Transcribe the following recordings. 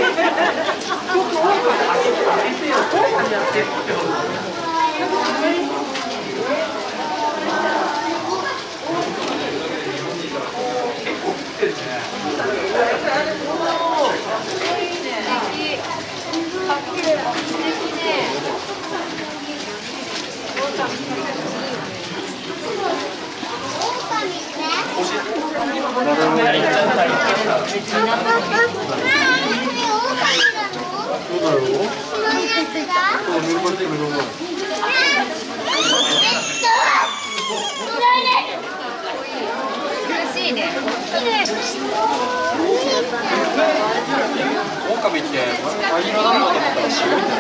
狼って灰色だろうと思ったら白いんだ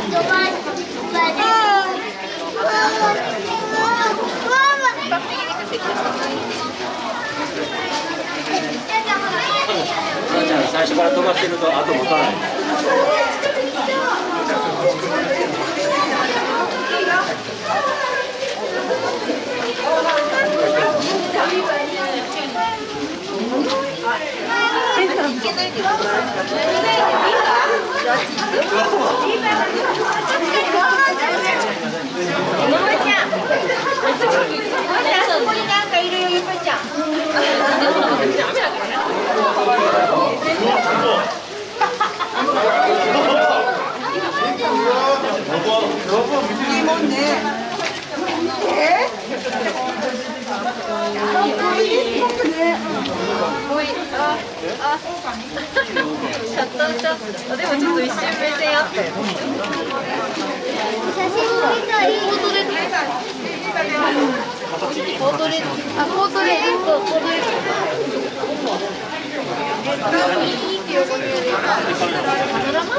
じゃあ最初から飛ばしてると後持たない。 でもちょっと一瞬目線あったよ。写真みたい。コートレート。コートレート。あ、コートレート。コートレート。いいって横に入れる。パノラマ？パノラマ。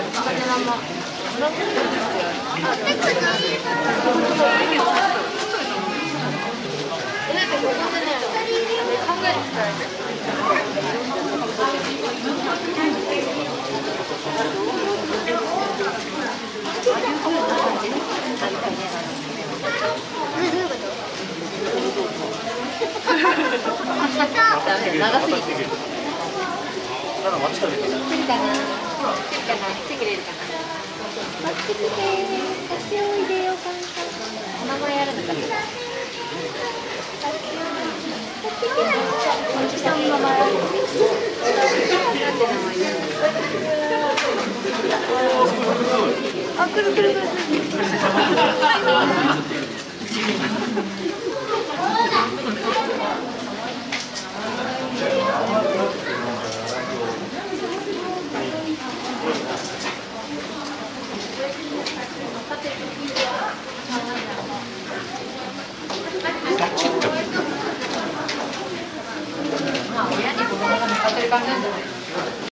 長すぎて。お名前あるのかな。おじさんの名前ある。あ、来る来る来る。まあ親に子供が向かってる感じなんじゃない。